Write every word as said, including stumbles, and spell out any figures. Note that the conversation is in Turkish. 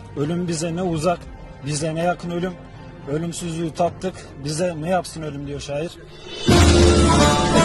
Ölüm bize ne uzak, bize ne yakın ölüm. Ölümsüzlüğü tattık, bize ne yapsın ölüm diyor şair.